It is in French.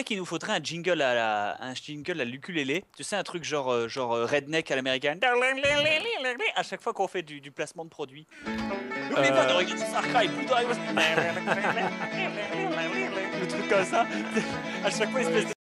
sais qu'il nous faudrait un jingle à l'ukulélé. Tu sais, un truc genre redneck à l'américaine. À chaque fois qu'on fait du placement de produit. N'oubliez pas de regarder Far Cry, Blue Dragon. Le truc comme ça. À chaque fois, espèce de